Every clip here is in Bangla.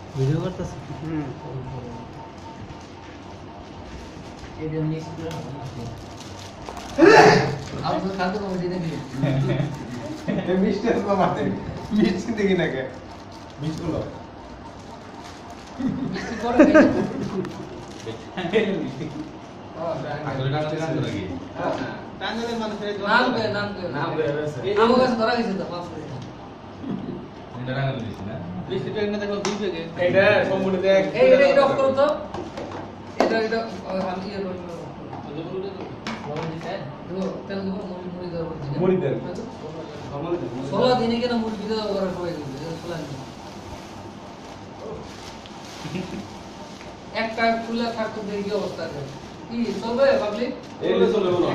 ভিডিও করতেছ এটা মিক্স করে আপনার খাদ্য কমিটি দেখি এই মিষ্টি তো মাতে মিষ্টি দেখি না কে মিষ্টি গুলো মিক্স করে নাম করে আমার কাছে ধরা গেছে তো মাফ করে এটা সম্পূর্ণ দেখ এটা অফ করো তো এটা আমি ইয়ে করব তেল দেবো মুড়ি দেবো মুড়ি দেন 16 দিনে কেন মুড়ি দেওয়া করা সবাই দিবে 16 দিন একটা ফুলা থাকতো দেখি কি অবস্থা আছে কি চলবে পাবলিক এগুলো চলবে না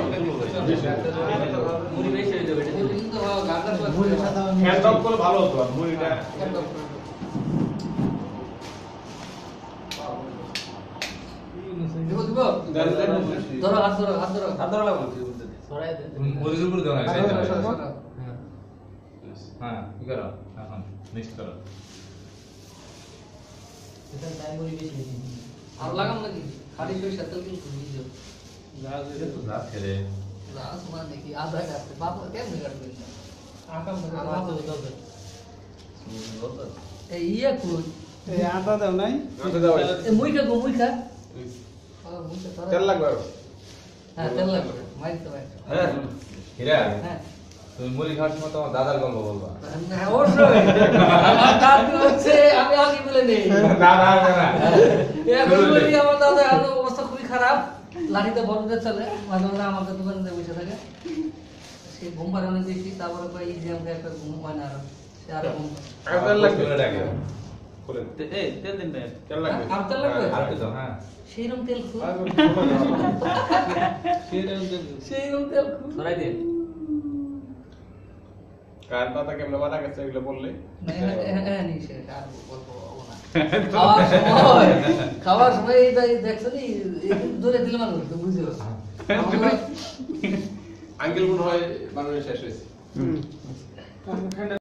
মুড়ি বেশি হয়ে যাবে এটা কিন্তু গাঁদা মুড়ির সাথে হ্যান্ড অফ করে ভালো হতো মুড়িটা দিব দিব ধরো হাত ধরো লাগবে সরাই দে মুড়ির উপর দেওয়া আছে সরা হ্যাঁ কি করো এখন নেক্সট করো এটা টাইম মুড়ি বেশি আর লাগাম নাকি খালি সরিষা তেল কিন্তু ভিজো তো যা ছেড়ে লাস মানে দেখি আধা কাটতে বাবা কেমনে কাটবে আকাম আমার তো দাও এই ইয়া কুল এই আটা দাও নাই আচ্ছা দাও এই মুইকা মুইকা তেল লাগবে আর হ্যাঁ তেল লাগবে মাইতে ভাই হ্যাঁ হীরা হ্যাঁ তুমি মুড়ি খাওয়ার সময় তোমার দাদার গল্প বলবা না অবশ্যই আমার দাদু হচ্ছে আমি আগে বলে নেই না না না এখন বলি আমার দাদা আমার অবস্থা খুবই খারাপ লাঠিতে বড়দের চলে মাঝে মাঝে আমাকে দোকানে বসে থাকে সে ঘুম পারে অনেক বেশি তারপরে কয় এক্সাম দিয়ে একটা ঘুম হয় না আর সে আর ঘুম আর তেল লাগবে করে ডাকে বলেন এই তেল দিন ভাই তেল লাগবে আর তেল লাগবে আর তো হ্যাঁ সেইরকম তেল খুব সেটা তেল সেইরকম তেল খুব সরাই দে কার পাতা কেমনে বানা গেছে এগুলো বললে খাওয়ার সময় দেখছো নি দূরে দিলে মানুষ তো বুঝো আঙ্কেল মনে হয় বানানো শেষ হয়েছে